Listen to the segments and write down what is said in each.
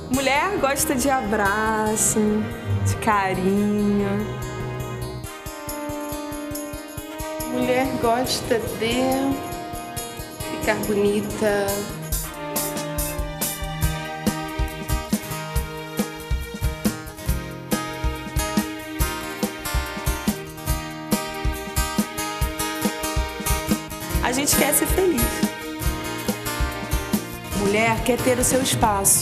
Mulher gosta de abraço, de carinho. Mulher gosta de ficar bonita. A gente quer ser feliz. Mulher quer ter o seu espaço.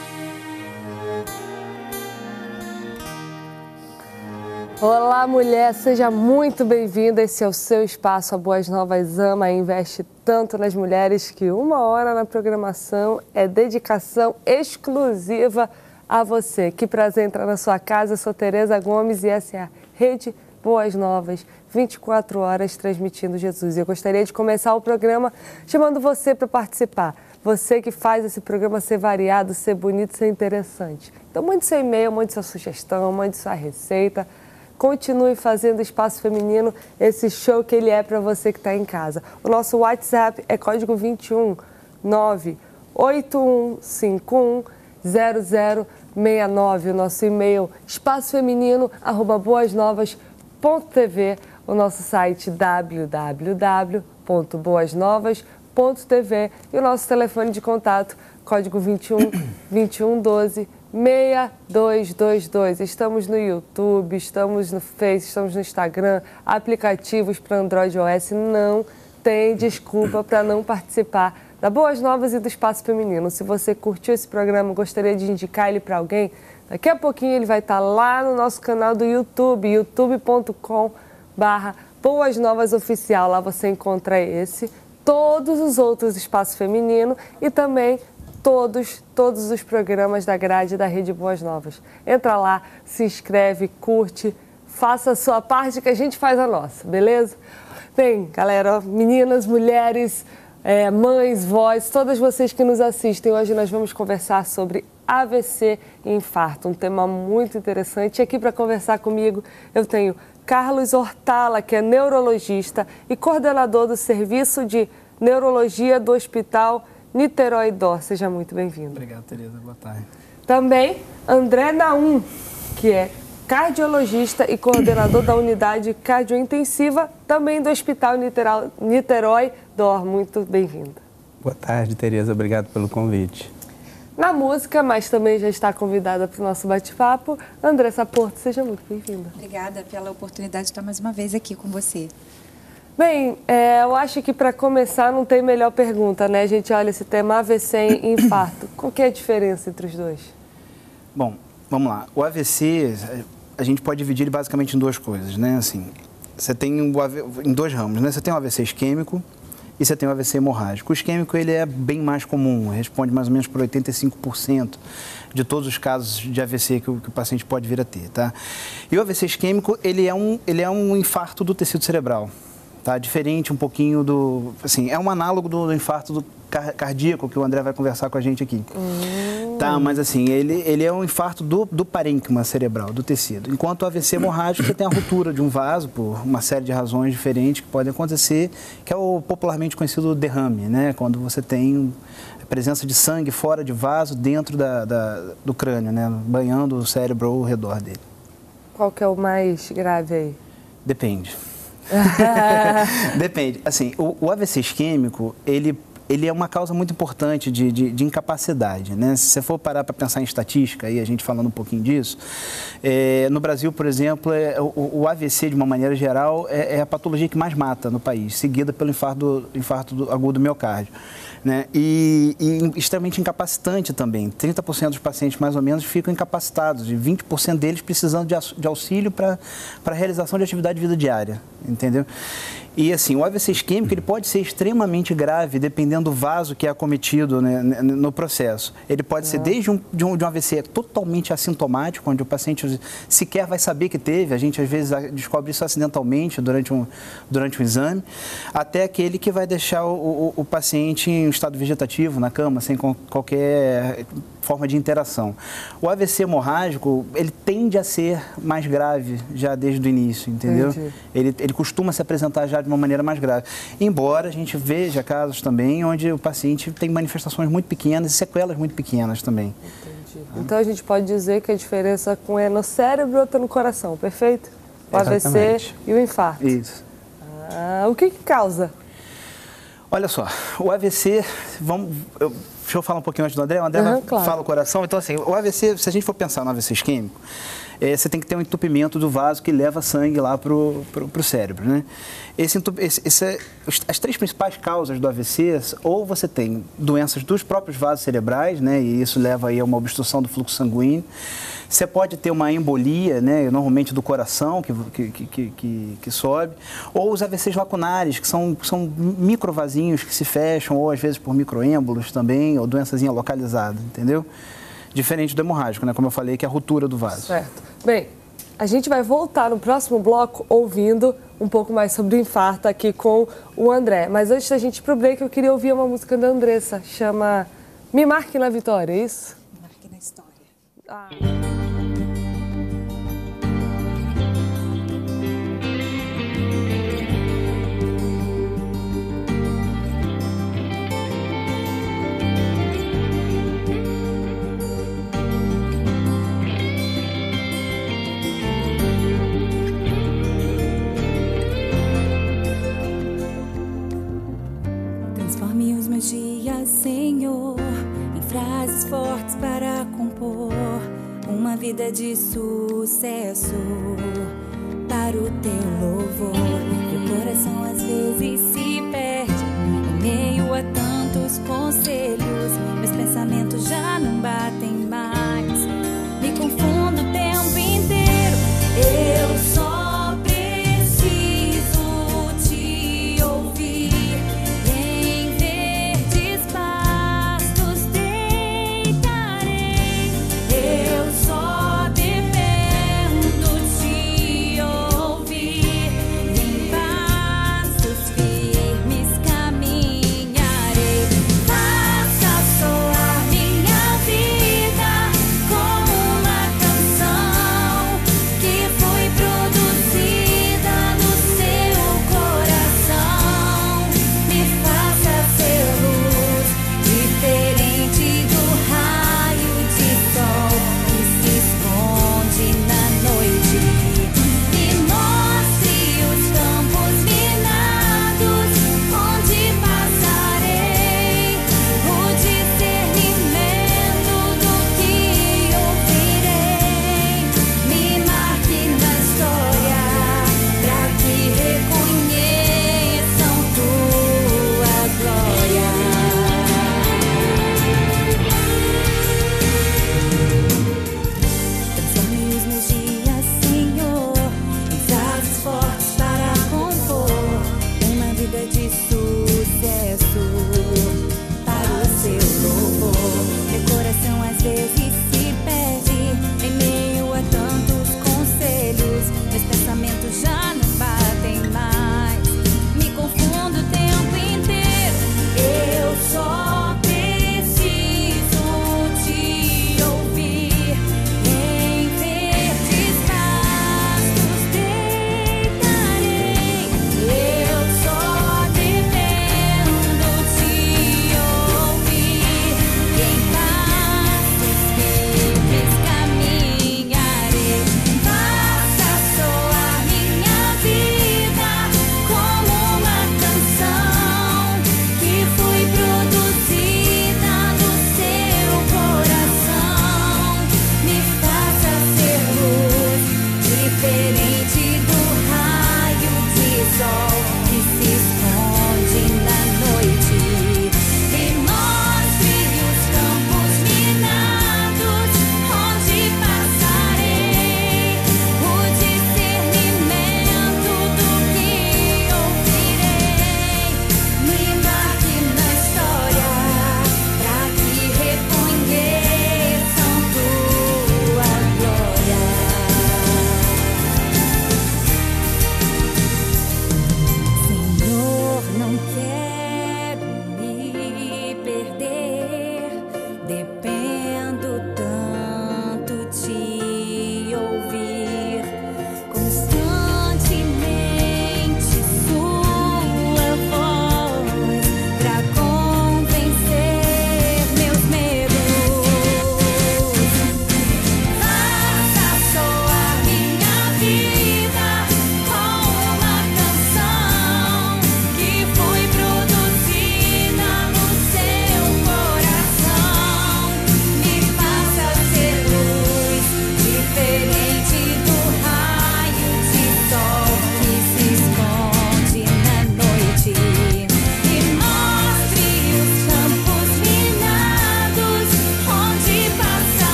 Olá, mulher, seja muito bem-vinda. Esse é o seu espaço. A Boas Novas ama e investe tanto nas mulheres que 1 hora na programação é dedicação exclusiva a você. Que prazer entrar na sua casa. Eu sou Tereza Gomes e essa é a Rede Boas Novas, 24 horas transmitindo Jesus. Eu gostaria de começar o programa chamando você para participar. Você que faz esse programa ser variado, ser bonito, ser interessante. Então, mande seu e-mail, mande sua sugestão, mande sua receita. Continue fazendo Espaço Feminino, esse show que ele é para você que está em casa. O nosso WhatsApp é código 21 98151 0069. O nosso e-mail espaçofeminino@boasnovas.tv. O nosso site www.boasnovas.tv. E o nosso telefone de contato, código 21 2112 6222. Estamos no YouTube, estamos no Face, estamos no Instagram, aplicativos para Android e iOS. Não tem desculpa para não participar da Boas Novas e do Espaço Feminino. Se você curtiu esse programa, gostaria de indicar ele para alguém, daqui a pouquinho ele vai estar lá no nosso canal do YouTube, youtube.com/Boas Novas Oficial. Lá você encontra esse, todos os outros Espaço Feminino e também todos os programas da grade da Rede Boas Novas. Entra lá, se inscreve, curte, faça a sua parte que a gente faz a nossa, beleza? Bem, galera, meninas, mulheres, mães, vós, todas vocês que nos assistem, hoje nós vamos conversar sobre AVC e infarto, um tema muito interessante. E aqui para conversar comigo eu tenho Carlos Hortala, que é neurologista e coordenador do Serviço de Neurologia do Hospital Niterói D'Or. Seja muito bem-vindo. Obrigado, Tereza. Boa tarde. Também André Naum, que é cardiologista e coordenador da unidade cardiointensiva, também do Hospital Niterói D'Or. Muito bem-vindo. Boa tarde, Tereza. Obrigado pelo convite. Na música, mas também já está convidada para o nosso bate-papo, Andressa Porto. Seja muito bem-vinda. Obrigada pela oportunidade de estar mais uma vez aqui com você. Bem, eu acho que para começar não tem melhor pergunta, né? A gente olha esse tema AVC e infarto. Qual que é a diferença entre os dois? Bom, vamos lá. O AVC, a gente pode dividir ele basicamente em duas coisas, né? Assim, você tem em dois ramos, né? Você tem o AVC isquêmico e você tem o AVC hemorrágico. O isquêmico, ele é bem mais comum, responde mais ou menos por 85% de todos os casos de AVC que o paciente pode vir a ter, tá? E o AVC isquêmico, ele é um infarto do tecido cerebral. Tá? Diferente um pouquinho do... Assim, é um análogo do infarto cardíaco que o André vai conversar com a gente aqui. Tá? Mas assim, ele é um infarto do parênquima cerebral, do tecido. Enquanto o AVC hemorrágico, você tem a ruptura de um vaso por uma série de razões diferentes que podem acontecer, que é o popularmente conhecido derrame, né? Quando você tem a presença de sangue fora de vaso dentro do crânio, né? Banhando o cérebro ao redor dele. Qual que é o mais grave aí? Depende. Depende. Assim, o AVC isquêmico, ele é uma causa muito importante de incapacidade, né? Se você for parar para pensar em estatística, aí a gente falando um pouquinho disso, no Brasil, por exemplo, o AVC, de uma maneira geral, é a patologia que mais mata no país, seguida pelo infarto agudo do miocárdio. Né? E extremamente incapacitante também. 30% dos pacientes, mais ou menos, ficam incapacitados, e 20% deles precisando de auxílio para a realização de atividade de vida diária, entendeu? E assim, o AVC isquêmico, ele pode ser extremamente grave, dependendo do vaso que é acometido, né, no processo. Ele pode ser desde um AVC totalmente assintomático, onde o paciente sequer vai saber que teve, a gente às vezes descobre isso acidentalmente durante um exame, até aquele que vai deixar o paciente em um estado vegetativo, na cama, sem qualquer forma de interação. O AVC hemorrágico, ele tende a ser mais grave já desde o início, entendeu? Ele costuma se apresentar já de uma maneira mais grave. Embora a gente veja casos também onde o paciente tem manifestações muito pequenas e sequelas muito pequenas também. Então a gente pode dizer que a diferença com é no cérebro e outra no coração, perfeito? O AVC e o infarto. Isso. O que causa? Olha só, o AVC, deixa eu falar um pouquinho antes do André. O André fala o coração. Então, assim, o AVC, se a gente for pensar no AVC isquêmico, você tem que ter um entupimento do vaso que leva sangue lá para o cérebro, né? As três principais causas do AVC, ou você tem doenças dos próprios vasos cerebrais, né? E isso leva aí a uma obstrução do fluxo sanguíneo. Você pode ter uma embolia, né, normalmente do coração, que sobe, ou os AVCs lacunares, que são microvasinhos que se fecham, ou às vezes por microêmbolos também, ou doençazinha localizada, entendeu? Diferente do hemorrágico, né, como eu falei, que é a ruptura do vaso. Certo. Bem, a gente vai voltar no próximo bloco ouvindo um pouco mais sobre o infarto aqui com o André. Mas antes da gente ir pro break, eu queria ouvir uma música da Andressa, chama Me Marque na Vitória, é isso? Me Marque na História. Transforme os meus dias, Senhor, em frases fortes para compor uma vida de sucesso para o teu louvor. Meu coração às vezes se perde em meio a tantos conselhos. Meus pensamentos já não batem mais, me confundo o tempo inteiro. Eu só preciso te ouvir. Em verdes pastos deitarei. Eu só dependo de ouvir. Em pastos firmes caminharei. Faça soar minha vida.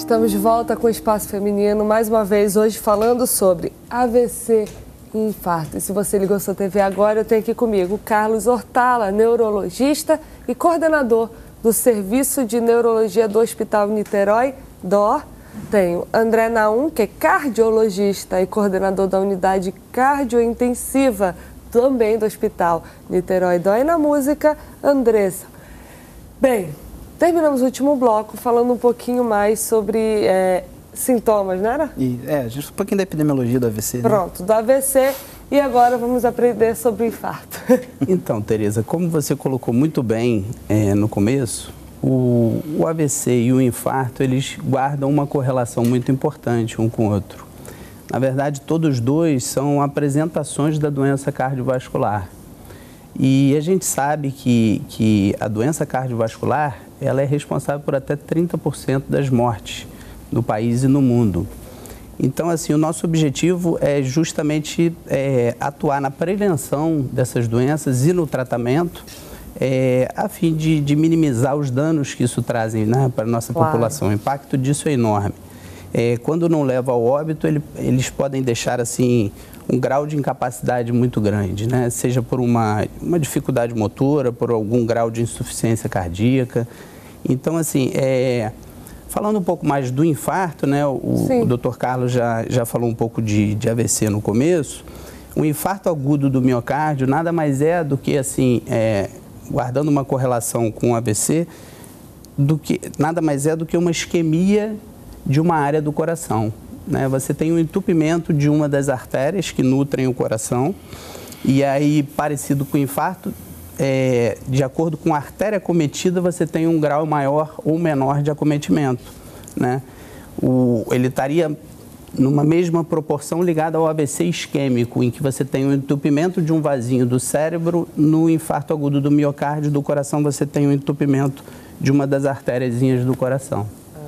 estamos de volta com o Espaço Feminino, mais uma vez hoje falando sobre AVC e infarto. E se você ligou sua TV agora, eu tenho aqui comigo o Carlos Hortala, neurologista e coordenador do Serviço de Neurologia do Hospital Niterói, DOR. Tenho André Naum, que é cardiologista e coordenador da unidade cardiointensiva, também do Hospital Niterói DOR. E na música, Andressa. Bem, terminamos o último bloco falando um pouquinho mais sobre sintomas, não era? A gente um pouquinho da epidemiologia do AVC. Pronto, do AVC. E agora vamos aprender sobre o infarto. Então, Tereza, como você colocou muito bem no começo, o AVC e o infarto, eles guardam uma correlação muito importante um com o outro. Na verdade, todos dois são apresentações da doença cardiovascular. E a gente sabe que a doença cardiovascular, ela é responsável por até 30% das mortes no país e no mundo. Então, assim, o nosso objetivo é justamente atuar na prevenção dessas doenças e no tratamento, a fim de minimizar os danos que isso trazem, né, para a nossa população. O impacto disso é enorme. Quando não leva ao óbito, eles podem deixar, assim, um grau de incapacidade muito grande, né? Seja por uma dificuldade motora, por algum grau de insuficiência cardíaca. Então, assim, falando um pouco mais do infarto, né? O Dr. Carlos já falou um pouco de AVC no começo. O infarto agudo do miocárdio nada mais é do que, assim, guardando uma correlação com o AVC, nada mais é do que uma isquemia de uma área do coração, né? Você tem um entupimento de uma das artérias que nutrem o coração, e aí, parecido com o infarto, de acordo com a artéria acometida, você tem um grau maior ou menor de acometimento, né? Ele estaria numa mesma proporção ligada ao AVC isquêmico, em que você tem um entupimento de um vasinho do cérebro. No infarto agudo do miocárdio do coração, você tem um entupimento de uma das artériazinhas do coração.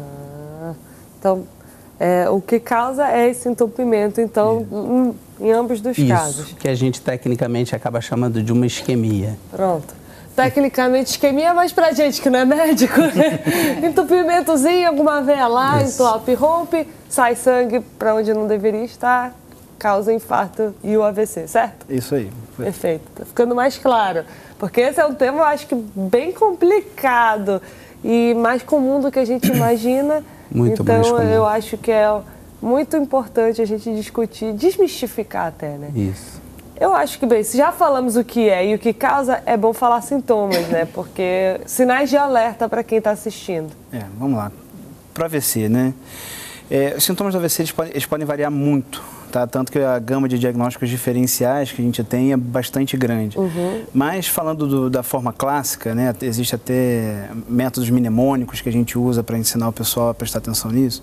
Então, o que causa é esse entupimento, então, em ambos dos casos. Isso, que a gente tecnicamente acaba chamando de uma isquemia. Pronto. Tecnicamente isquemia, mas pra gente que não é médico, entupimentozinho, alguma veia lá, entope, rompe, sai sangue para onde não deveria estar, causa infarto e o AVC, certo? Isso aí. Perfeito. Tá ficando mais claro, porque esse é um tema, eu acho que bem complicado e mais comum do que a gente imagina. Muito mais comum. Então, eu acho que é muito importante a gente discutir, desmistificar até, né? Isso. Eu acho que, bem, se já falamos o que é e o que causa, é bom falar sintomas, né? Porque sinais de alerta para quem está assistindo. Vamos lá. Para o AVC, né? Os sintomas do AVC, eles podem variar muito, tá? Tanto que a gama de diagnósticos diferenciais que a gente tem é bastante grande. Mas, falando da forma clássica, né? Existe até métodos mnemônicos que a gente usa para ensinar o pessoal a prestar atenção nisso.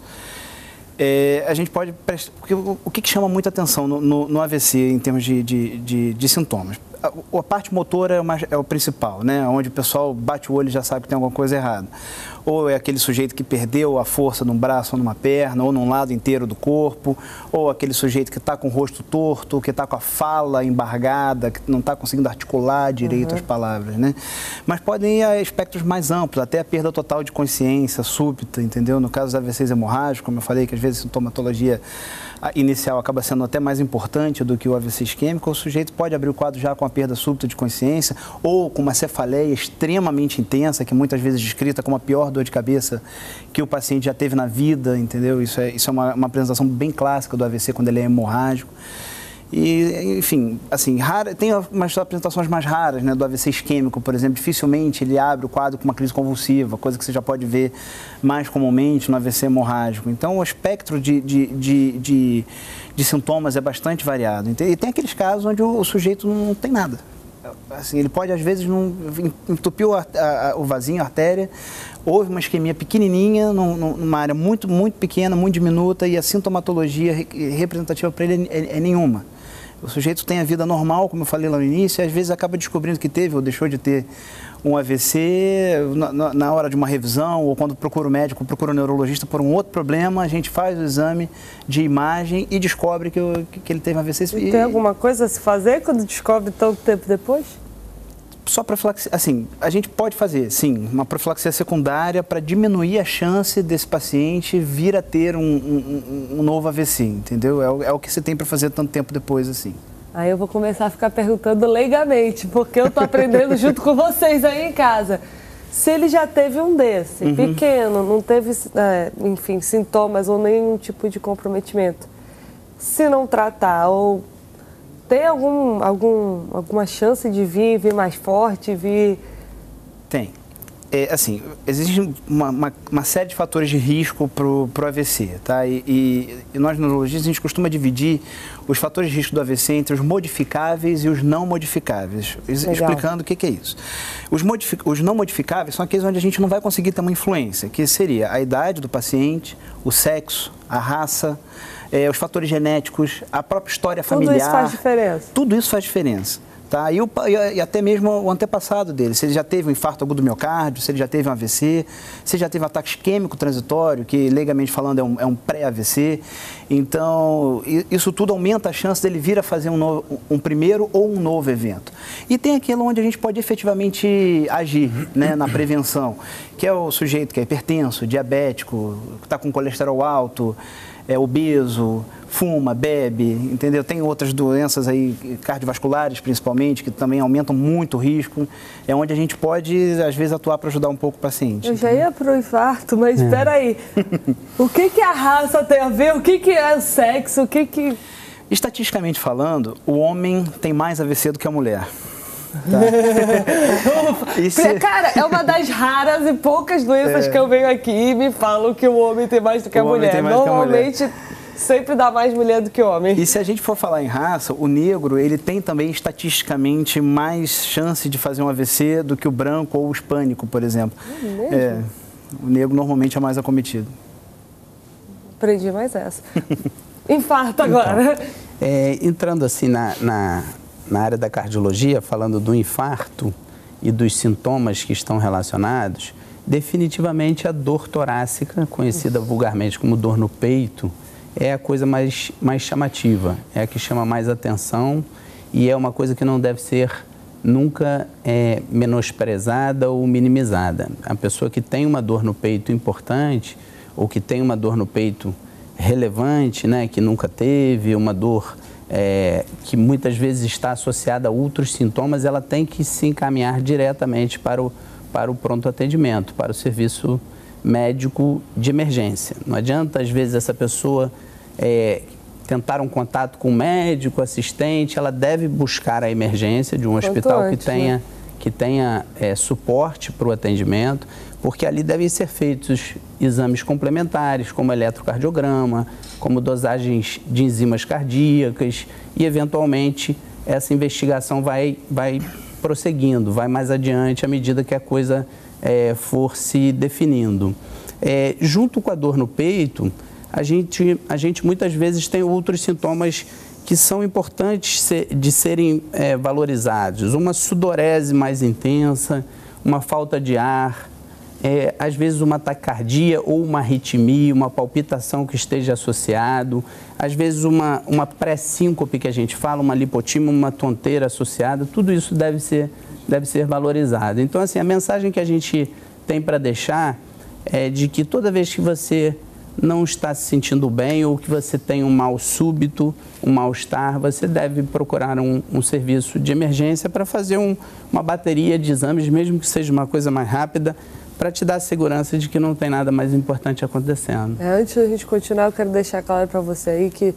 A gente pode prestar... Porque o que chama muita atenção no AVC em termos de sintomas? A parte motora é o principal, né? Onde o pessoal bate o olho e já sabe que tem alguma coisa errada. Ou é aquele sujeito que perdeu a força num braço ou numa perna, ou num lado inteiro do corpo, ou aquele sujeito que está com o rosto torto, que está com a fala embargada, que não está conseguindo articular direito as palavras, né? Mas podem ir a espectros mais amplos, até a perda total de consciência súbita, entendeu? No caso dos AVCs hemorrágicos, como eu falei, que às vezes a sintomatologia inicial acaba sendo até mais importante do que o AVC isquêmico, o sujeito pode abrir o quadro já com a perda súbita de consciência ou com uma cefaleia extremamente intensa, que muitas vezes é descrita como a pior dor de cabeça que o paciente já teve na vida, entendeu? Isso é uma apresentação bem clássica do AVC quando ele é hemorrágico. E, enfim, assim, tem umas apresentações mais raras, né, do AVC isquêmico, por exemplo. Dificilmente ele abre o quadro com uma crise convulsiva, coisa que você já pode ver mais comumente no AVC hemorrágico. Então, o espectro de sintomas é bastante variado. E tem aqueles casos onde o sujeito não tem nada. Assim, ele pode, às vezes, entupiu o vasinho, a artéria, houve uma isquemia pequenininha, numa área muito, muito pequena, muito diminuta, e a sintomatologia representativa para ele é nenhuma. O sujeito tem a vida normal, como eu falei lá no início, e às vezes acaba descobrindo que teve ou deixou de ter um AVC na hora de uma revisão, ou quando procura o médico, procura o neurologista por um outro problema, a gente faz o exame de imagem e descobre que ele teve um AVC. E tem alguma coisa a se fazer quando descobre tanto tempo depois? só profilaxia, assim, a gente pode fazer, sim, uma profilaxia secundária para diminuir a chance desse paciente vir a ter um novo AVC, entendeu? É o que você tem para fazer tanto tempo depois, assim. Aí eu vou começar a ficar perguntando leigamente, porque eu tô aprendendo junto com vocês aí em casa. Se ele já teve um desse, pequeno, não teve, enfim, sintomas ou nenhum tipo de comprometimento, se não tratar ou tem alguma chance de vir mais forte, vir... Tem. Assim, existe uma série de fatores de risco para o AVC, tá? E nós, neurologistas, a gente costuma dividir os fatores de risco do AVC entre os modificáveis e os não modificáveis. Legal. Explicando o que é isso. Os não modificáveis são aqueles onde a gente não vai conseguir ter uma influência, que seria a idade do paciente, o sexo, a raça, os fatores genéticos, a própria história familiar. Tudo isso faz diferença? Tudo isso faz diferença. Tá? E até mesmo o antepassado dele, se ele já teve um infarto agudo do miocárdio, se ele já teve um AVC, se ele já teve um ataque isquêmico transitório, que legalmente falando é um pré-AVC. Então, isso tudo aumenta a chance dele vir a fazer um primeiro ou um novo evento. E tem aquilo onde a gente pode efetivamente agir, né, na prevenção, que é o sujeito que é hipertenso, diabético, que está com colesterol alto, obeso, fuma, bebe, entendeu? Tem outras doenças aí, cardiovasculares principalmente, que também aumentam muito o risco. É onde a gente pode, às vezes, atuar para ajudar um pouco o paciente. Eu já ia para o infarto, mas espera aí. O que a raça tem a ver? O que é o sexo? Estatisticamente falando, o homem tem mais AVC do que a mulher. Tá. Cara, é uma das raras e poucas doenças que eu venho aqui e me falam que o homem tem mais do que a mulher. Normalmente, sempre dá mais mulher do que homem. E se a gente for falar em raça, o negro, ele tem também estatisticamente mais chance de fazer um AVC do que o branco ou o hispânico, por exemplo. O negro normalmente é mais acometido. Aprendi mais essa. Infarto agora. Então, entrando assim na área da cardiologia, falando do infarto e dos sintomas que estão relacionados, definitivamente a dor torácica, conhecida vulgarmente como dor no peito, é a coisa mais chamativa, é a que chama mais atenção e é uma coisa que não deve ser nunca menosprezada ou minimizada. A pessoa que tem uma dor no peito importante ou que tem uma dor no peito relevante, né, que nunca teve, uma dor que muitas vezes está associada a outros sintomas, ela tem que se encaminhar diretamente para o pronto atendimento, para o serviço médico de emergência. Não adianta, às vezes, essa pessoa tentar um contato com o médico, assistente, ela deve buscar a emergência de um hospital que tenha suporte para o atendimento, porque ali devem ser feitos exames complementares, como eletrocardiograma, como dosagens de enzimas cardíacas e, eventualmente, essa investigação vai prosseguindo, vai mais adiante à medida que a coisa for se definindo. Junto com a dor no peito, a gente muitas vezes tem outros sintomas que são importantes de serem valorizados. Uma sudorese mais intensa, uma falta de ar, às vezes uma taquicardia ou uma arritmia, uma palpitação que esteja associado, às vezes uma pré-síncope que a gente fala, uma lipotímia, uma tonteira associada, tudo isso deve ser valorizado. Então, assim, a mensagem que a gente tem para deixar é de que toda vez que você não está se sentindo bem ou que você tem um mal súbito, um mal-estar, você deve procurar um serviço de emergência para fazer uma bateria de exames, mesmo que seja uma coisa mais rápida, para te dar a segurança de que não tem nada mais importante acontecendo. Antes da gente continuar, eu quero deixar claro para você aí que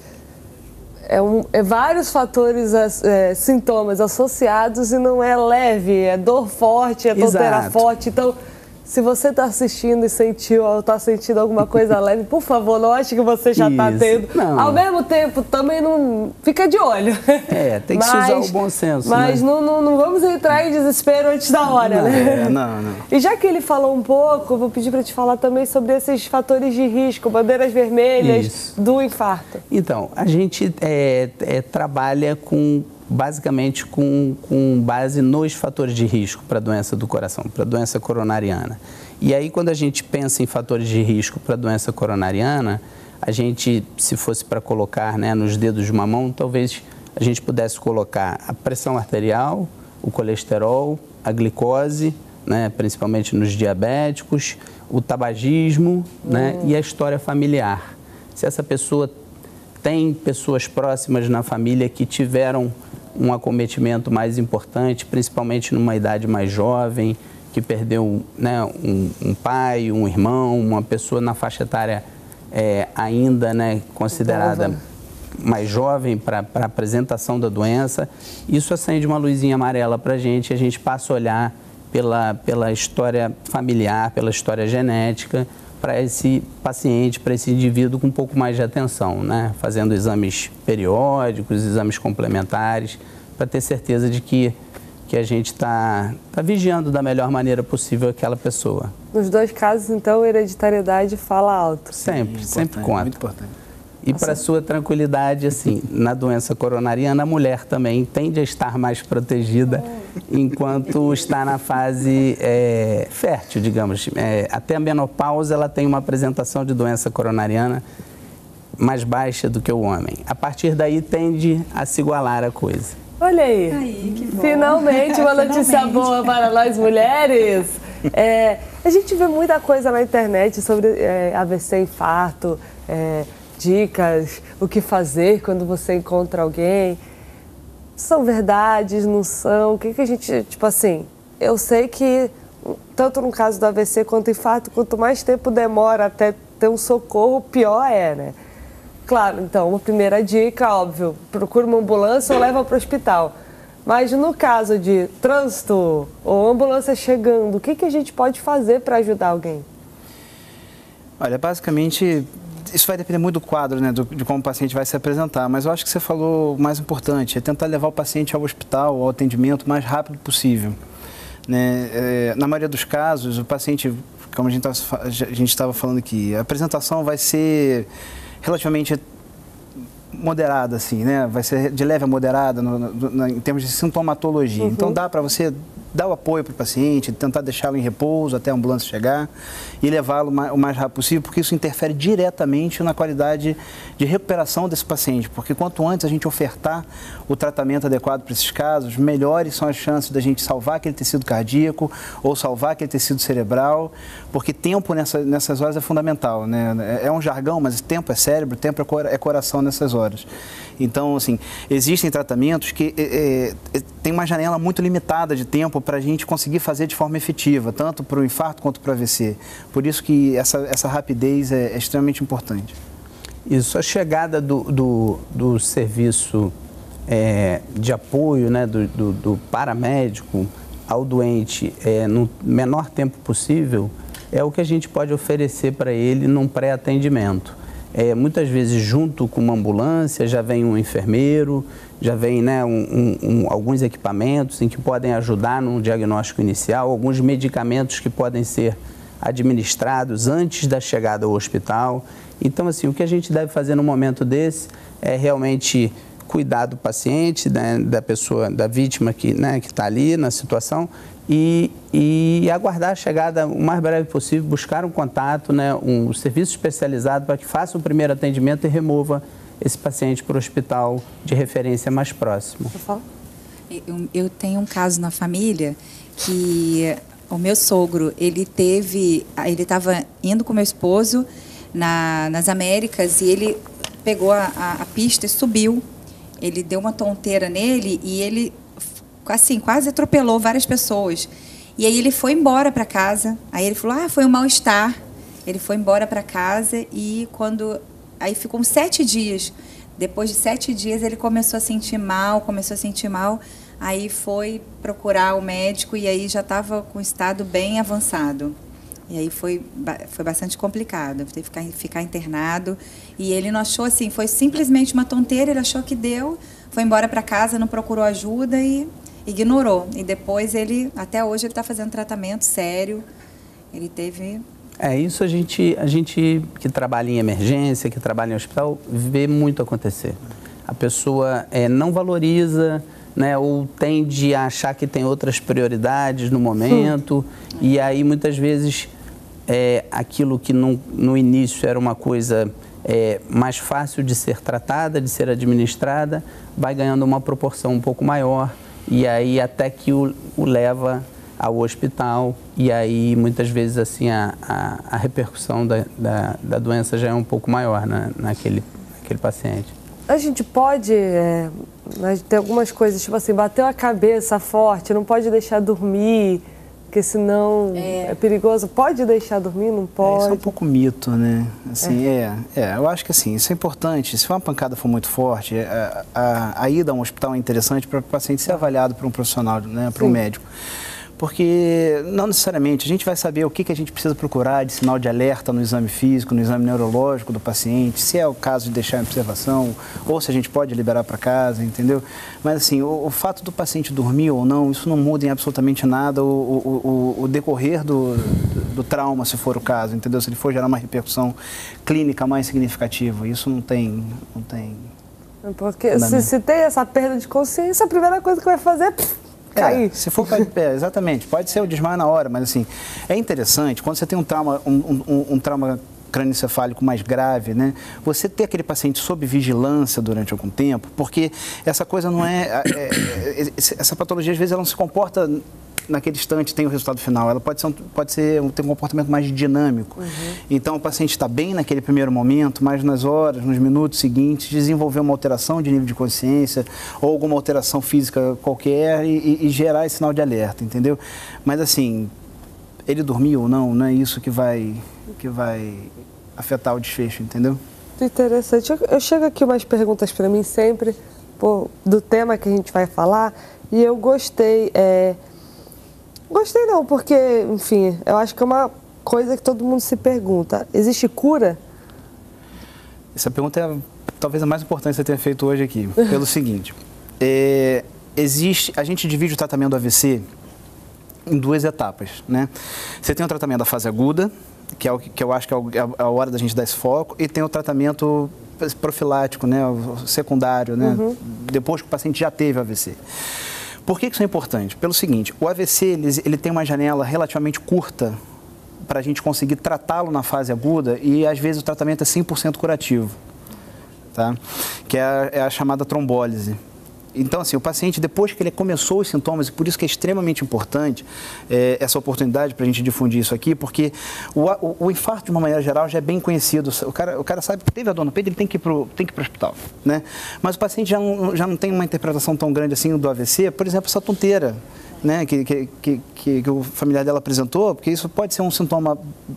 vários fatores, sintomas associados e não é leve, é dor forte, é tonteira forte. Então, se você está assistindo e sentiu ou está sentindo alguma coisa leve, por favor, não ache que você já está tendo. Não. Ao mesmo tempo, também não fica de olho. Tem que se usar o bom senso. Mas não vamos entrar em desespero antes da hora, né? Não. E já que ele falou um pouco, eu vou pedir para te falar também sobre esses fatores de risco, bandeiras vermelhas do infarto. Então, a gente trabalha basicamente com base nos fatores de risco para a doença do coração, para a doença coronariana. E aí, quando a gente pensa em fatores de risco para a doença coronariana, a gente, se fosse para colocar, né, nos dedos de uma mão, talvez a gente pudesse colocar a pressão arterial, o colesterol, a glicose, né, principalmente nos diabéticos, o tabagismo, né, e a história familiar. Se essa pessoa tem pessoas próximas na família que tiveram um acometimento mais importante, principalmente numa idade mais jovem, que perdeu, né, um pai, um irmão, uma pessoa na faixa etária ainda, né, considerada mais jovem para a apresentação da doença, isso acende uma luzinha amarela para a gente passa a olhar pela história familiar, pela história genética, para esse paciente, para esse indivíduo com um pouco mais de atenção, né? Fazendo exames periódicos, exames complementares, para ter certeza de que a gente está vigiando da melhor maneira possível aquela pessoa. Nos dois casos, então, a hereditariedade fala alto. Sempre conta. Muito importante. E para sua tranquilidade, assim, na doença coronariana, a mulher também tende a estar mais protegida enquanto está na fase fértil, digamos. Até a menopausa, ela tem uma apresentação de doença coronariana mais baixa do que o homem. A partir daí, tende a se igualar a coisa. Olha aí, que bom. Finalmente uma notícia boa para nós mulheres. A gente vê muita coisa na internet sobre AVC, infarto, dicas, o que fazer quando você encontra alguém. São verdades, não são? O que a gente, tipo assim, eu sei que tanto no caso do AVC quanto infarto, quanto mais tempo demora até ter um socorro, pior né? Claro, então, uma primeira dica, óbvio, procura uma ambulância ou leva para o hospital. Mas no caso de trânsito ou ambulância chegando, o que a gente pode fazer para ajudar alguém? Olha, basicamente, isso vai depender muito do quadro, né, de como o paciente vai se apresentar, mas eu acho que você falou o mais importante, é tentar levar o paciente ao hospital, ao atendimento o mais rápido possível. Né? Na maioria dos casos, o paciente, como a gente estava falando aqui, a apresentação vai ser relativamente moderada, assim, né? Vai ser de leve a moderada em termos de sintomatologia. Então, dá para você dar o apoio para o paciente, tentar deixá-lo em repouso até a ambulância chegar e levá-lo o mais rápido possível, porque isso interfere diretamente na qualidade de recuperação desse paciente, porque quanto antes a gente ofertar o tratamento adequado para esses casos, melhores são as chances da gente salvar aquele tecido cardíaco ou salvar aquele tecido cerebral, porque tempo nessas horas é fundamental, né? É um jargão, mas tempo é cérebro, tempo é coração nessas horas. Então, assim, existem tratamentos que tem uma janela muito limitada de tempo para a gente conseguir fazer de forma efetiva, tanto para o infarto quanto para o AVC. Por isso que essa rapidez é extremamente importante. Isso, a chegada do serviço de apoio, né, do paramédico ao doente no menor tempo possível, é o que a gente pode oferecer para ele num pré-atendimento. Muitas vezes, junto com uma ambulância, já vem um enfermeiro, já vem, né, alguns equipamentos em que podem ajudar no diagnóstico inicial, alguns medicamentos que podem ser administrados antes da chegada ao hospital. Então, assim, o que a gente deve fazer no momento desse é realmente cuidar do paciente, né, da pessoa, da vítima que está ali na situação e aguardar a chegada o mais breve possível, buscar um contato, né, um serviço especializado para que faça o primeiro atendimento e remova esse paciente para o hospital de referência mais próximo. Eu tenho um caso na família que o meu sogro, ele estava indo com meu esposo nas Américas e ele pegou a pista e subiu. Ele deu uma tonteira nele e ele, assim, quase atropelou várias pessoas. E aí ele foi embora para casa. Aí ele falou, foi um mal-estar. Ele foi embora para casa e aí ficou uns 7 dias. Depois de 7 dias ele começou a sentir mal. Aí foi procurar o médico e aí já estava com um estado bem avançado. E aí foi bastante complicado, teve que ficar internado. E ele não achou assim, foi simplesmente uma tonteira, ele achou que deu, foi embora para casa, não procurou ajuda e ignorou. E depois até hoje ele está fazendo tratamento sério, ele teve... Isso a gente que trabalha em emergência, que trabalha em hospital, vê muito acontecer. A pessoa não valoriza, né, ou tende a achar que tem outras prioridades no momento, e aí muitas vezes aquilo que no início era uma coisa mais fácil de ser tratada, de ser administrada, vai ganhando uma proporção um pouco maior e aí até que o leva ao hospital, e aí muitas vezes assim a repercussão da doença já é um pouco maior, né, naquele paciente. A gente pode, ter algumas coisas, tipo assim, bateu a cabeça forte, não pode deixar dormir, porque senão é perigoso. Pode deixar dormir, não pode? Isso é um pouco mito, né? Assim, eu acho que assim, isso é importante. Se uma pancada for muito forte, a ida a um hospital é interessante para o paciente ser avaliado por um profissional, né, por um médico. Porque não necessariamente a gente vai saber o que a gente precisa procurar de sinal de alerta no exame físico, no exame neurológico do paciente, se é o caso de deixar em observação ou se a gente pode liberar para casa, entendeu? Mas assim, o fato do paciente dormir ou não, isso não muda em absolutamente nada o decorrer do trauma, se for o caso, entendeu? Se ele for gerar uma repercussão clínica mais significativa, isso não tem... Porque se tem essa perda de consciência, a primeira coisa que vai fazer é... cair. Se for exatamente, pode ser o desmaio na hora, mas assim, é interessante, quando você tem um trauma crânioencefálico mais grave, né, você ter aquele paciente sob vigilância durante algum tempo, porque essa coisa não essa patologia às vezes ela não se comporta naquele instante, tem o resultado final, ela pode ter um comportamento mais dinâmico. Então o paciente está bem naquele primeiro momento, mas nas horas, nos minutos seguintes, desenvolver uma alteração de nível de consciência ou alguma alteração física qualquer e gerar esse sinal de alerta, entendeu? Mas assim, ele dormiu ou não é isso que vai afetar o desfecho, entendeu? Interessante. Eu chego aqui umas perguntas para mim sempre, do tema que a gente vai falar, e eu gostei. Gostei não, porque, enfim, eu acho que é uma coisa que todo mundo se pergunta. Existe cura? Essa pergunta é talvez a mais importante que você tenha feito hoje aqui, pelo seguinte. A gente divide o tratamento do AVC em duas etapas, né? Você tem o tratamento da fase aguda, que é o que eu acho que é a hora da gente dar esse foco, e tem o tratamento profilático, né, o secundário, né, depois que o paciente já teve AVC. Por que isso é importante? Pelo seguinte, o AVC ele tem uma janela relativamente curta para a gente conseguir tratá-lo na fase aguda e às vezes o tratamento é 100% curativo, tá? Que é a chamada trombólise. Então, assim, o paciente, depois que ele começou os sintomas, e por isso que é extremamente importante essa oportunidade para a gente difundir isso aqui, porque o infarto, de uma maneira geral, já é bem conhecido. O cara sabe que teve a dor no peito, ele tem que ir para o hospital, né? Mas o paciente já não tem uma interpretação tão grande assim do AVC, por exemplo, essa tonteira, né, que o familiar dela apresentou, porque isso pode ser um sintoma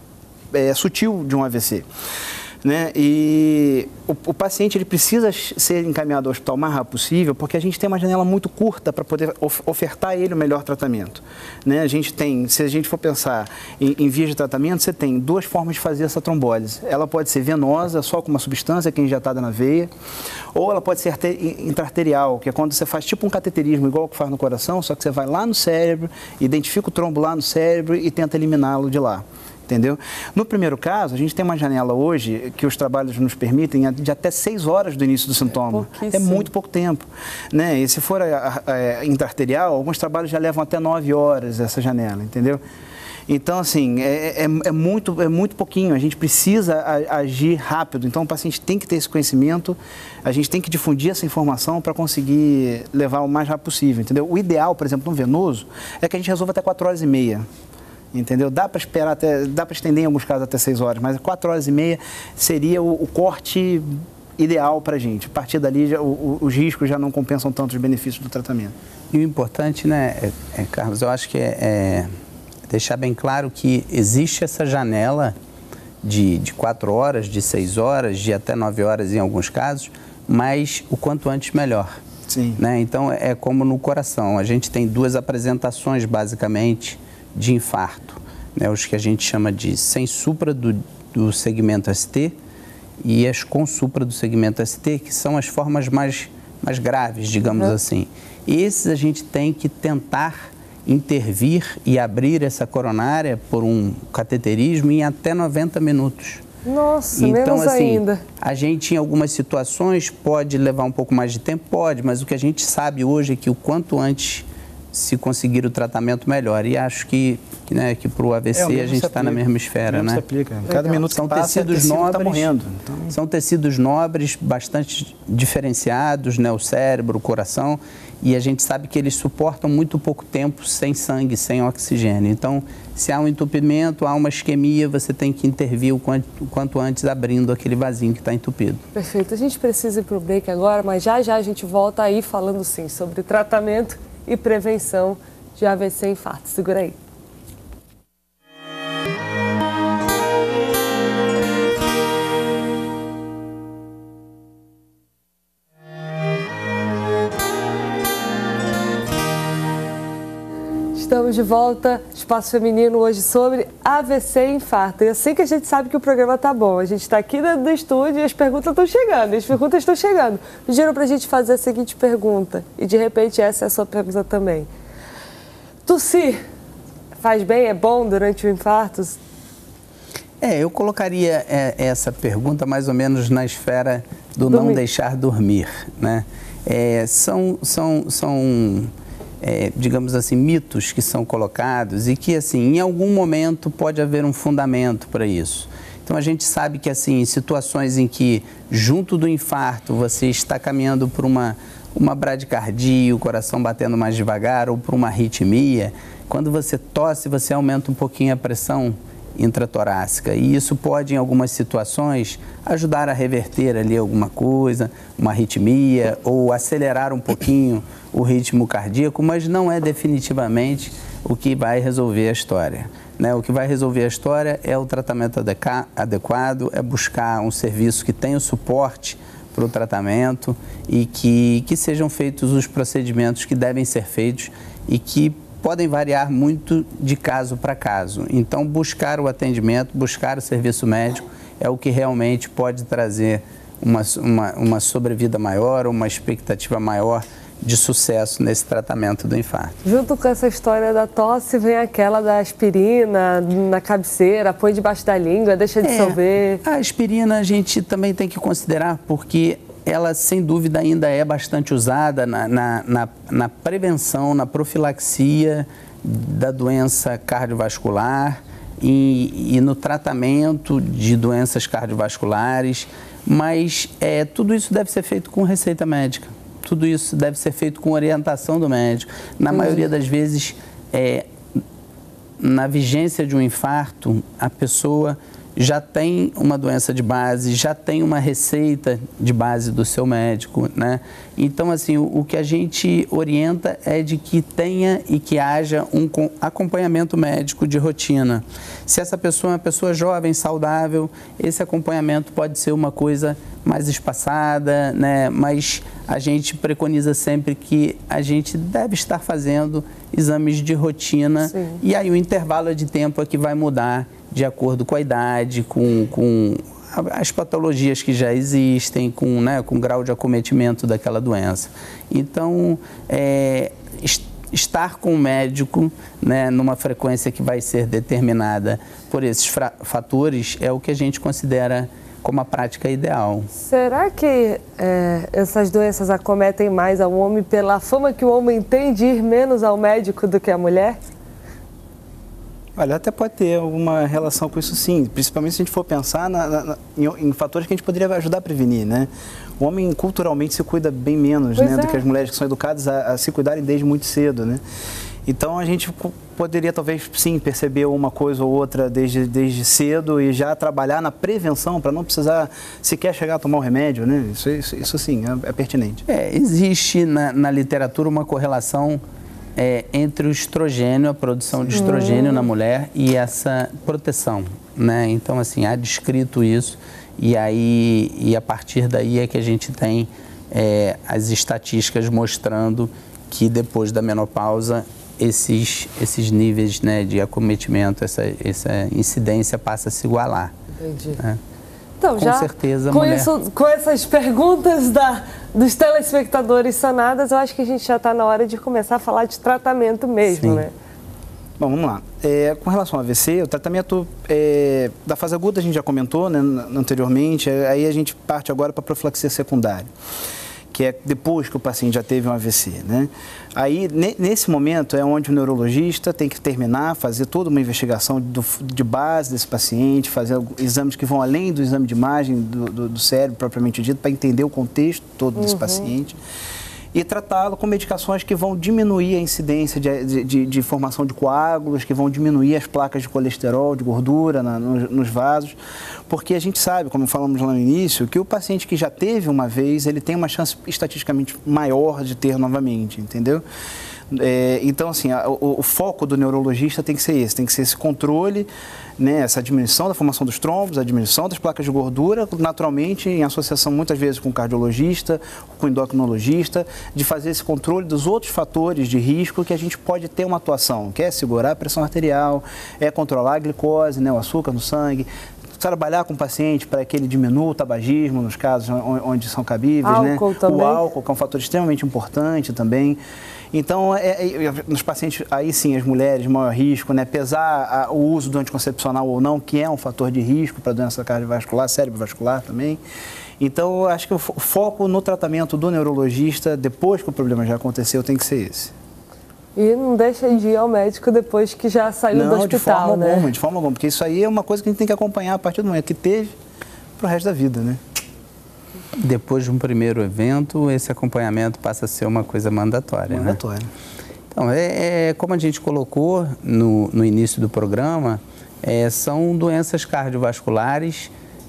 sutil de um AVC. Né? E o paciente ele precisa ser encaminhado ao hospital o mais rápido possível, porque a gente tem uma janela muito curta para poder ofertar a ele o melhor tratamento. Né? A gente tem, se a gente for pensar em vias de tratamento, você tem duas formas de fazer essa trombólise. Ela pode ser venosa, só com uma substância que é injetada na veia, ou ela pode ser intraarterial, que é quando você faz tipo um cateterismo, igual que faz no coração, só que você vai lá no cérebro, identifica o trombo lá no cérebro e tenta eliminá-lo de lá. Entendeu? No primeiro caso, a gente tem uma janela hoje que os trabalhos nos permitem de até 6 horas do início do sintoma. É muito pouco tempo. Né? E se for intraarterial, alguns trabalhos já levam até 9 horas essa janela, entendeu? Então, assim, é muito pouquinho. A gente precisa agir rápido. Então, o paciente tem que ter esse conhecimento, a gente tem que difundir essa informação para conseguir levar o mais rápido possível, entendeu? O ideal, por exemplo, no venoso, é que a gente resolva até 4h30. Entendeu? Dá para esperar dá para estender em alguns casos até 6 horas, mas 4h30 seria o corte ideal para a gente. A partir dali, os riscos já não compensam tanto os benefícios do tratamento. E o importante, né, Carlos, eu acho que é deixar bem claro que existe essa janela de 4 horas, de 6 horas, de até 9 horas em alguns casos, mas o quanto antes melhor. Sim. Né? Então, é como no coração. A gente tem 2 apresentações, basicamente, de infarto, né? Os que a gente chama de sem supra do segmento ST e as com supra do segmento ST, que são as formas mais graves, digamos assim. E esses a gente tem que tentar intervir e abrir essa coronária por um cateterismo em até 90 minutos. Nossa, então, menos assim, ainda. A gente, em algumas situações, pode levar um pouco mais de tempo, pode, mas o que a gente sabe hoje é que o quanto antes se conseguir o tratamento melhor. E acho que para o AVC a gente está na mesma esfera, né? Se aplica. Cada minuto que passa, tecidos nobres, tá morrendo. Então... São tecidos nobres, bastante diferenciados, né? O cérebro, o coração, e a gente sabe que eles suportam muito pouco tempo sem sangue, sem oxigênio. Então, se há um entupimento, há uma isquemia, você tem que intervir o quanto antes, abrindo aquele vasinho que está entupido. Perfeito. A gente precisa ir para o break agora, mas já a gente volta aí falando sim sobre tratamento e prevenção de AVC e infarto. Segura aí. Estamos de volta, Espaço Feminino, hoje sobre AVC e infarto. E assim que a gente sabe que o programa tá bom, a gente está aqui dentro do estúdio e as perguntas estão chegando, Pediram para a gente fazer a seguinte pergunta, e de repente essa é a sua pergunta também. Tossir faz bem, é bom durante o infarto? Eu colocaria essa pergunta mais ou menos na esfera do não deixar dormir, né? Digamos assim, mitos que são colocados e que, assim, em algum momento pode haver um fundamento para isso. Então, a gente sabe que, assim, em situações em que, junto do infarto, você está caminhando por uma bradicardia, o coração batendo mais devagar, ou por uma arritmia, quando você tosse, você aumenta um pouquinho a pressão intratorácica. E isso pode, em algumas situações, ajudar a reverter ali alguma coisa, uma arritmia, ou acelerar um pouquinho o ritmo cardíaco, mas não é definitivamente o que vai resolver a história, né? O que vai resolver a história é o tratamento adequado, é buscar um serviço que tenha o suporte para o tratamento e que sejam feitos os procedimentos que devem ser feitos e que podem variar muito de caso para caso. Então, buscar o atendimento, buscar o serviço médico é o que realmente pode trazer uma sobrevida maior, uma expectativa maior de sucesso nesse tratamento do infarto. Junto com essa história da tosse, vem aquela da aspirina na cabeceira, põe debaixo da língua, deixa dissolver. A aspirina a gente também tem que considerar porque ela, sem dúvida, ainda é bastante usada na prevenção, na profilaxia da doença cardiovascular e no tratamento de doenças cardiovasculares, mas tudo isso deve ser feito com receita médica. Tudo isso deve ser feito com orientação do médico. Na maioria das vezes, na vigência de um infarto, a pessoa já tem uma doença de base, já tem uma receita de base do seu médico, né? Então, assim, o que a gente orienta é de que tenha e que haja um acompanhamento médico de rotina. Se essa pessoa é uma pessoa jovem, saudável, esse acompanhamento pode ser uma coisa mais espaçada, né? Mas a gente preconiza sempre que a gente deve estar fazendo exames de rotina. Sim. E aí o intervalo de tempo é que vai mudar de acordo com a idade, com as patologias que já existem, com o grau de acometimento daquela doença. Então, estar com o médico, né, numa frequência que vai ser determinada por esses fatores é o que a gente considera como a prática ideal. Será que essas doenças acometem mais ao homem pela fama que o homem tem de ir menos ao médico do que a mulher? Olha, até pode ter alguma relação com isso, sim. Principalmente se a gente for pensar em fatores que a gente poderia ajudar a prevenir, né? O homem culturalmente se cuida bem menos, né, do que as mulheres que são educadas a se cuidarem desde muito cedo, né? Então a gente poderia talvez sim perceber uma coisa ou outra desde cedo e já trabalhar na prevenção para não precisar sequer chegar a tomar o remédio, né? Isso sim é pertinente. Existe na literatura uma correlação entre o estrogênio, a produção de estrogênio na mulher e essa proteção, né? Então, assim, há descrito isso e a partir daí é que a gente tem as estatísticas mostrando que depois da menopausa esses níveis, né, de acometimento, essa incidência passa a se igualar. Entendi. Né? Então, com certeza, com essas perguntas dos telespectadores sanadas, eu acho que a gente já está na hora de começar a falar de tratamento mesmo, Sim. né? Bom, vamos lá. Com relação ao AVC, o tratamento da fase aguda a gente já comentou, né, anteriormente, aí a gente parte agora para a profilaxia secundária, que é depois que o paciente já teve um AVC, né? Aí, nesse momento, é onde o neurologista tem que terminar, fazer toda uma investigação de base desse paciente, fazer exames que vão além do exame de imagem do cérebro propriamente dito, para entender o contexto todo desse paciente. E tratá-lo com medicações que vão diminuir a incidência de formação de coágulos, que vão diminuir as placas de colesterol, de gordura nos vasos, porque a gente sabe, como falamos lá no início, que o paciente que já teve uma vez, ele tem uma chance estatisticamente maior de ter novamente, entendeu? Então, assim, o foco do neurologista tem que ser esse controle, né, essa diminuição da formação dos trombos, a diminuição das placas de gordura, naturalmente em associação muitas vezes com o cardiologista, com o endocrinologista, de fazer esse controle dos outros fatores de risco que a gente pode ter uma atuação, que é segurar a pressão arterial, é controlar a glicose, né, o açúcar no sangue, trabalhar com o paciente para que ele diminua o tabagismo nos casos onde são cabíveis, álcool, né? Também. O álcool, que é um fator extremamente importante também. Então, nos pacientes, aí sim, as mulheres de maior risco, né? Pesar o uso do anticoncepcional ou não, que é um fator de risco para doença cardiovascular, cerebrovascular também. Então, eu acho que o foco no tratamento do neurologista, depois que o problema já aconteceu, tem que ser esse. E não deixa de ir ao médico depois que já saiu do hospital, né? De forma alguma, porque isso aí é uma coisa que a gente tem que acompanhar a partir do momento que teve para o resto da vida, né? Depois de um primeiro evento, esse acompanhamento passa a ser uma coisa mandatória, Mandatória. Né? Então, como a gente colocou no início do programa, são doenças cardiovasculares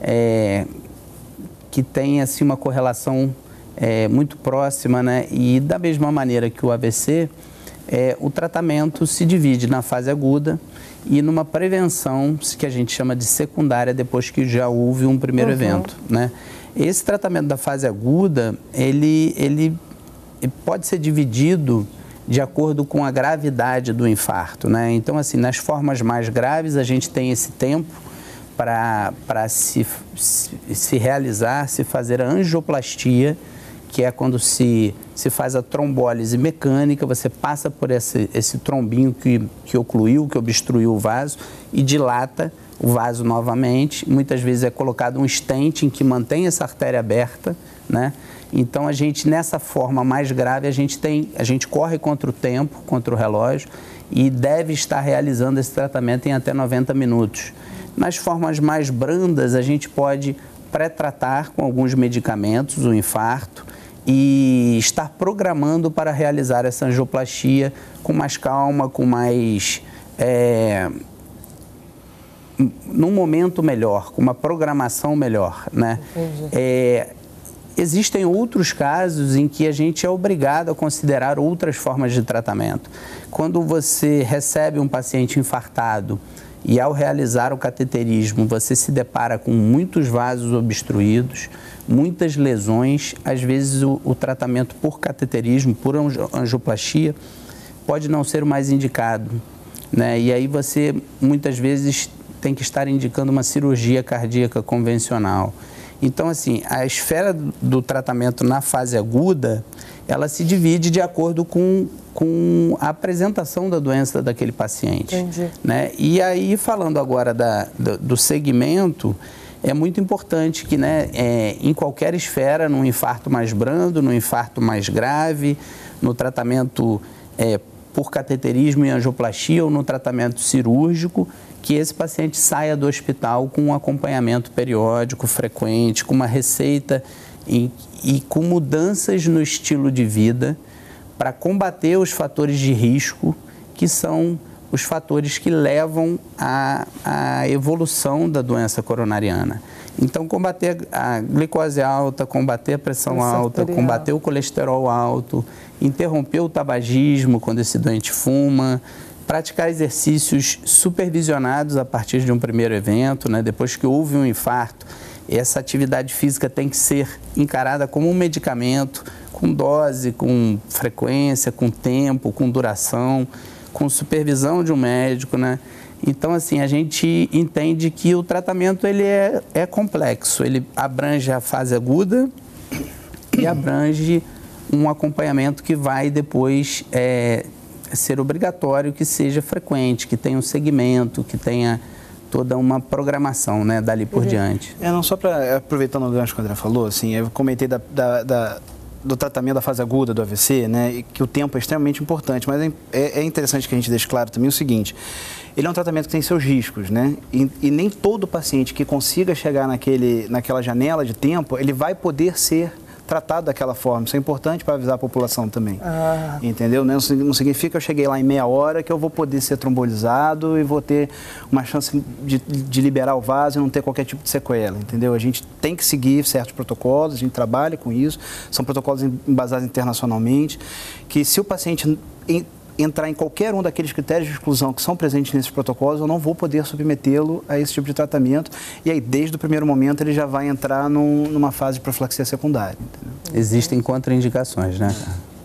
que têm assim, uma correlação muito próxima, né? E da mesma maneira que o AVC, o tratamento se divide na fase aguda e numa prevenção, que a gente chama de secundária, depois que já houve um primeiro evento, né? Esse tratamento da fase aguda, ele pode ser dividido de acordo com a gravidade do infarto, né? Então, assim, nas formas mais graves, a gente tem esse tempo para se realizar, se fazer a angioplastia, que é quando se faz a trombólise mecânica, você passa por esse trombinho que ocluiu, que obstruiu o vaso e dilata o vaso novamente. Muitas vezes é colocado um stent em que mantém essa artéria aberta, né? Então, nessa forma mais grave, a gente corre contra o tempo, contra o relógio e deve estar realizando esse tratamento em até 90 minutos. Nas formas mais brandas, a gente pode pré-tratar com alguns medicamentos o infarto e estar programando para realizar essa angioplastia com mais calma, com mais... num momento melhor, com uma programação melhor, né? Existem outros casos em que a gente é obrigado a considerar outras formas de tratamento. Quando você recebe um paciente infartado e ao realizar o cateterismo você se depara com muitos vasos obstruídos, muitas lesões, às vezes o tratamento por cateterismo, por angioplastia, pode não ser o mais indicado, né? E aí você muitas vezes tem que estar indicando uma cirurgia cardíaca convencional. Então, assim, a esfera do tratamento na fase aguda, ela se divide de acordo com a apresentação da doença daquele paciente. Entendi. Né? E aí, falando agora do segmento, é muito importante que, né, em qualquer esfera, num infarto mais brando, num infarto mais grave, no tratamento por cateterismo e angioplastia ou no tratamento cirúrgico, que esse paciente saia do hospital com um acompanhamento periódico, frequente, com uma receita e com mudanças no estilo de vida para combater os fatores de risco, que são os fatores que levam à evolução da doença coronariana. Então, combater a glicose alta, combater a pressão alta, combater o colesterol alto, interromper o tabagismo quando esse doente fuma, praticar exercícios supervisionados a partir de um primeiro evento, né? Depois que houve um infarto, essa atividade física tem que ser encarada como um medicamento, com dose, com frequência, com tempo, com duração, com supervisão de um médico, né? Então, assim, a gente entende que o tratamento ele é complexo, ele abrange a fase aguda e abrange um acompanhamento que vai depois ser obrigatório, que seja frequente, que tenha um segmento, que tenha toda uma programação, né, dali por diante. Não só para, aproveitando o gancho que o André falou, assim, eu comentei do tratamento da fase aguda do AVC, né, e que o tempo é extremamente importante, mas é interessante que a gente deixe claro também o seguinte: ele é um tratamento que tem seus riscos, né, e nem todo paciente que consiga chegar naquela janela de tempo, ele vai poder ser tratado daquela forma. Isso é importante para avisar a população também. Entendeu? Não significa que eu cheguei lá em meia hora que eu vou poder ser trombolizado e vou ter uma chance de liberar o vaso e não ter qualquer tipo de sequela, entendeu? A gente tem que seguir certos protocolos, a gente trabalha com isso, são protocolos embasados internacionalmente, que se o paciente entrar em qualquer um daqueles critérios de exclusão que são presentes nesses protocolos, eu não vou poder submetê-lo a esse tipo de tratamento. E aí, desde o primeiro momento, ele já vai entrar numa fase de profilaxia secundária. Entendeu? Existem contraindicações, né?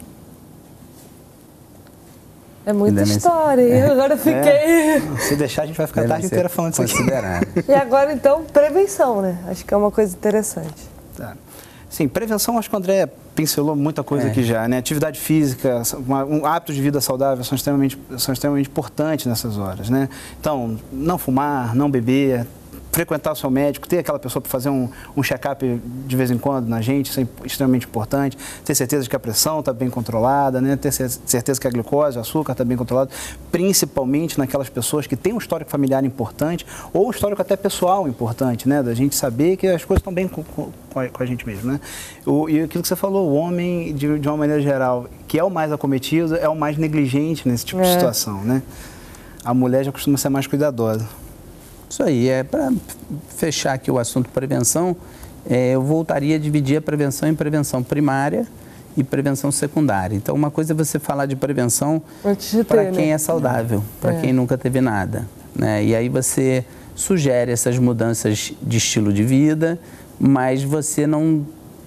É muita história, e agora eu fiquei... Se deixar, a gente vai ficar a tarde inteira falando isso aqui. E agora, então, prevenção, né? Acho que é uma coisa interessante. Tá. Sim, prevenção, acho que o André pincelou muita coisa aqui já, né? Atividade física, um hábito de vida saudável são extremamente importantes nessas horas, né? Então, não fumar, não beber, frequentar o seu médico, ter aquela pessoa para fazer um check-up de vez em quando na gente, isso é extremamente importante. Ter certeza de que a pressão está bem controlada, né? Ter certeza que a glicose, o açúcar está bem controlado, principalmente naquelas pessoas que têm um histórico familiar importante ou um histórico até pessoal importante, né? Da gente saber que as coisas estão bem com a gente mesmo, né? E aquilo que você falou, o homem, de uma maneira geral, que é o mais acometido, é o mais negligente nesse tipo de situação, né? A mulher já costuma ser mais cuidadosa. Isso aí, para fechar aqui o assunto prevenção, eu voltaria a dividir a prevenção em prevenção primária e prevenção secundária. Então, uma coisa é você falar de prevenção para quem é saudável, para quem nunca teve nada, né? E aí você sugere essas mudanças de estilo de vida, mas você não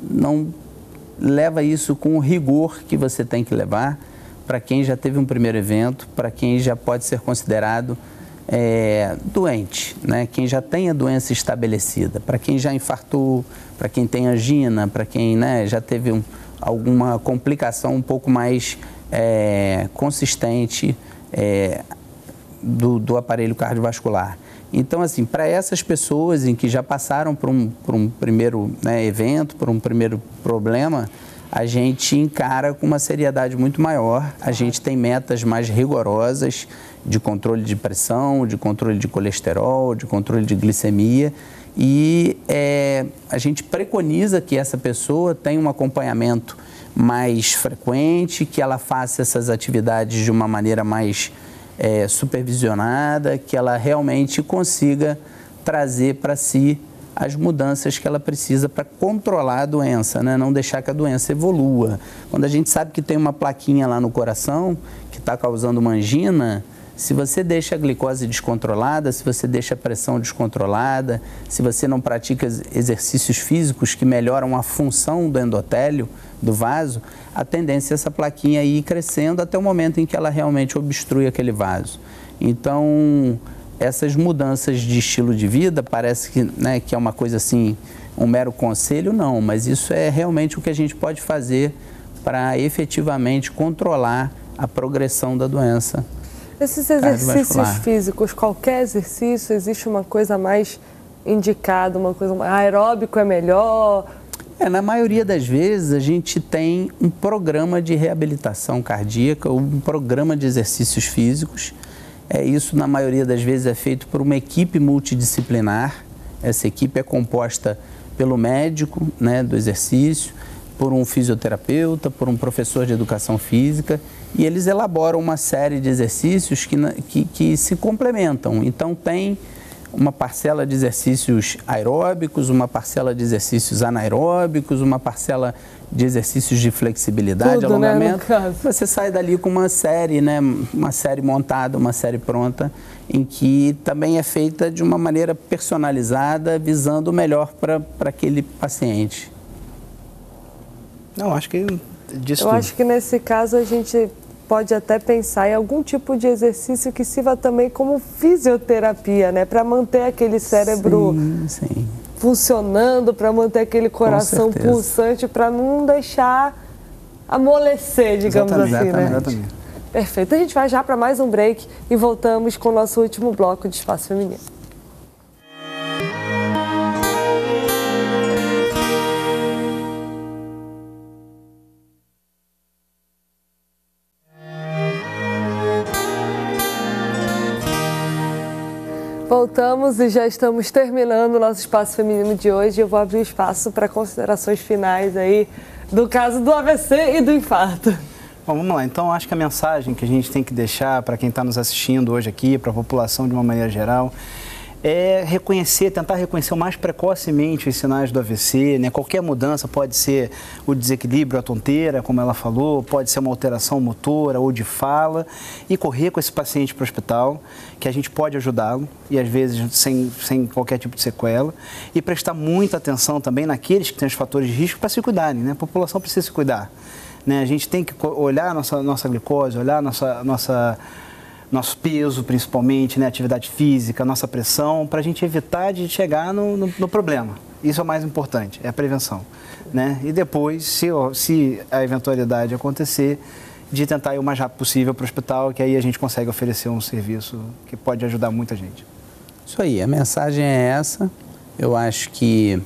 leva isso com o rigor que você tem que levar para quem já teve um primeiro evento, para quem já pode ser considerado doente, né? Quem já tem a doença estabelecida, para quem já infartou, para quem tem angina, para quem, né, já teve alguma complicação um pouco mais consistente do aparelho cardiovascular. Então, assim, para essas pessoas em que já passaram por um primeiro, né, evento, por um primeiro problema, a gente encara com uma seriedade muito maior, a gente tem metas mais rigorosas de controle de pressão, de controle de colesterol, de controle de glicemia, e a gente preconiza que essa pessoa tenha um acompanhamento mais frequente, que ela faça essas atividades de uma maneira mais supervisionada, que ela realmente consiga trazer para si as mudanças que ela precisa para controlar a doença, né? Não deixar que a doença evolua. Quando a gente sabe que tem uma plaquinha lá no coração que está causando uma angina, se você deixa a glicose descontrolada, se você deixa a pressão descontrolada, se você não pratica exercícios físicos que melhoram a função do endotélio, do vaso, a tendência é essa plaquinha ir crescendo até o momento em que ela realmente obstrui aquele vaso. Então, essas mudanças de estilo de vida, parece que, né, que é uma coisa assim, um mero conselho, não, mas isso é realmente o que a gente pode fazer para efetivamente controlar a progressão da doença. Esses exercícios físicos, qualquer exercício, existe uma coisa mais indicada, uma coisa mais aeróbico é melhor? Na maioria das vezes a gente tem um programa de reabilitação cardíaca ou um programa de exercícios físicos. Isso, na maioria das vezes, é feito por uma equipe multidisciplinar. Essa equipe é composta pelo médico, né, do exercício, por um fisioterapeuta, por um professor de educação física, e eles elaboram uma série de exercícios que se complementam. Então, tem uma parcela de exercícios aeróbicos, uma parcela de exercícios anaeróbicos, uma parcela de exercícios de flexibilidade, alongamento. Né, você sai dali com uma série, né, uma série montada, uma série pronta, em que também é feita de uma maneira personalizada, visando o melhor para aquele paciente. Não, acho que disso Eu acho que nesse caso a gente pode até pensar em algum tipo de exercício que sirva também como fisioterapia, né? Para manter aquele cérebro funcionando, para manter aquele coração pulsante, para não deixar amolecer, digamos assim, né? Exatamente. Perfeito. A gente vai já para mais um break e voltamos com o nosso último bloco de Espaço Feminino. voltamos e já estamos terminando o nosso Espaço Feminino de hoje. Eu vou abrir o espaço para considerações finais aí do caso do AVC e do infarto. Bom, vamos lá. Então, acho que a mensagem que a gente tem que deixar para quem está nos assistindo hoje aqui, para a população de uma maneira geral, é tentar reconhecer o mais precocemente os sinais do AVC, né? Qualquer mudança pode ser o desequilíbrio, a tonteira, como ela falou, pode ser uma alteração motora ou de fala, e correr com esse paciente para o hospital, que a gente pode ajudá-lo, e às vezes sem qualquer tipo de sequela, e prestar muita atenção também naqueles que têm os fatores de risco para se cuidarem, né? A população precisa se cuidar, né? A gente tem que olhar a nossa glicose, olhar nosso peso, principalmente, né, atividade física, nossa pressão, para a gente evitar de chegar no problema. Isso é o mais importante, é a prevenção, né? E depois, se a eventualidade acontecer, de tentar ir o mais rápido possível para o hospital, que aí a gente consegue oferecer um serviço que pode ajudar muita gente. Isso aí, a mensagem é essa. Eu acho que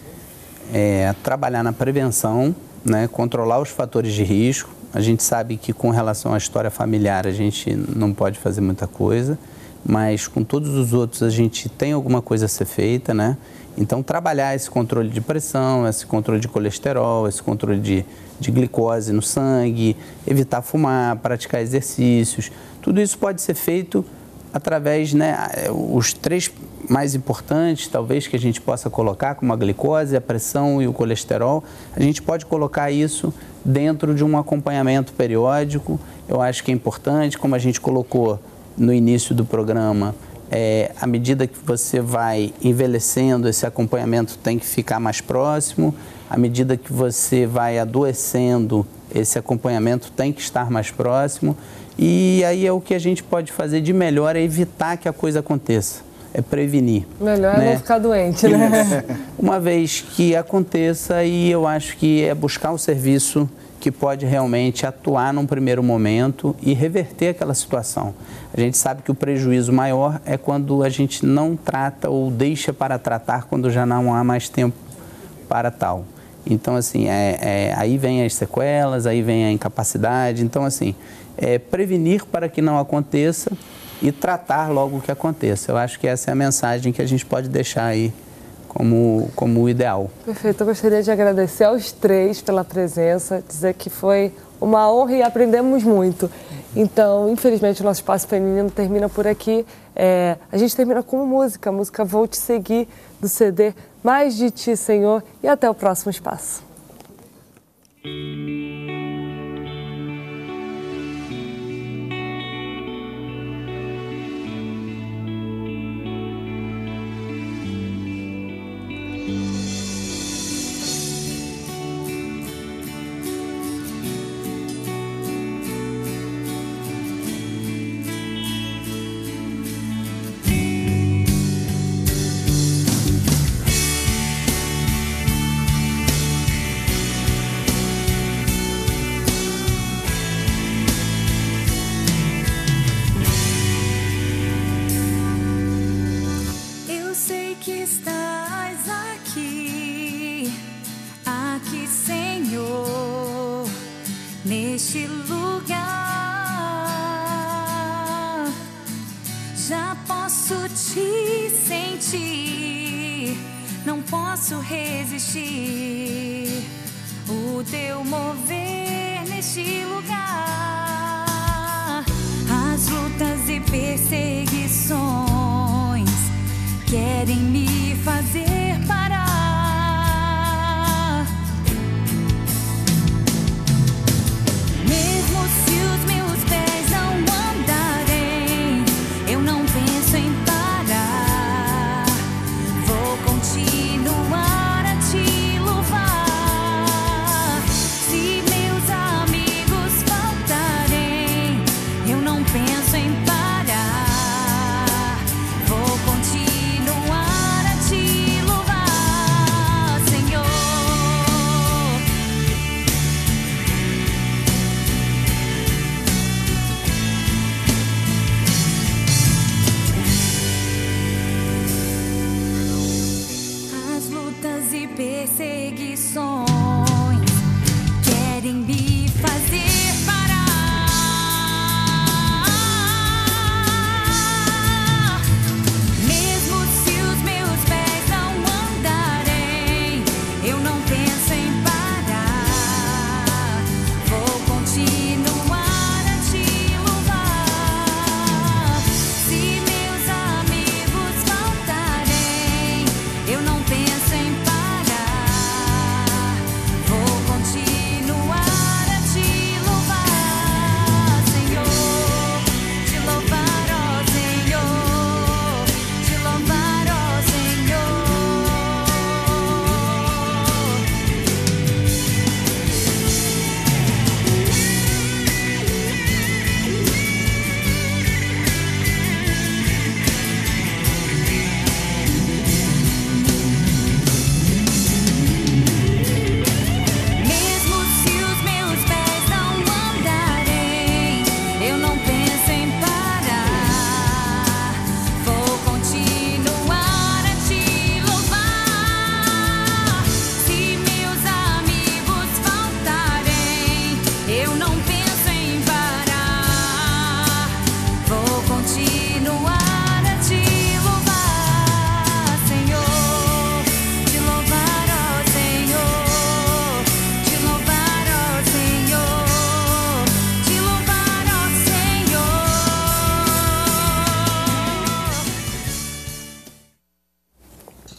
trabalhar na prevenção, né, controlar os fatores de risco. A gente sabe que com relação à história familiar a gente não pode fazer muita coisa, mas com todos os outros a gente tem alguma coisa a ser feita, né? Então trabalhar esse controle de pressão, esse controle de colesterol, esse controle de glicose no sangue, evitar fumar, praticar exercícios, tudo isso pode ser feito através, né, os 3 mais importantes, talvez, que a gente possa colocar, como a glicose, a pressão e o colesterol, a gente pode colocar isso dentro de um acompanhamento periódico. Eu acho que é importante, como a gente colocou no início do programa, à medida que você vai envelhecendo, esse acompanhamento tem que ficar mais próximo, à medida que você vai adoecendo, esse acompanhamento tem que estar mais próximo, e aí é o que a gente pode fazer de melhor, é evitar que a coisa aconteça, é prevenir. Melhor né? É não ficar doente, né? Uma vez que aconteça, e eu acho que é buscar um serviço que pode realmente atuar num primeiro momento e reverter aquela situação. A gente sabe que o prejuízo maior é quando a gente não trata ou deixa para tratar quando já não há mais tempo para tal. Então, assim, aí vem as sequelas, aí vem a incapacidade. Então, assim, prevenir para que não aconteça e tratar logo que aconteça. Eu acho que essa é a mensagem que a gente pode deixar aí como o ideal. Perfeito. Eu gostaria de agradecer aos 3 pela presença, dizer que foi uma honra e aprendemos muito. Então, infelizmente, o nosso Espaço Feminino termina por aqui. A gente termina com música, a música Vou Te Seguir, do CD Mais de Ti, Senhor, e até o próximo Espaço. Neste lugar, já posso te sentir, não posso resistir. O teu mover neste lugar, as lutas e perseguições querem me fazer parar. Penso em parar, vou continuar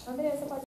Andressa, pode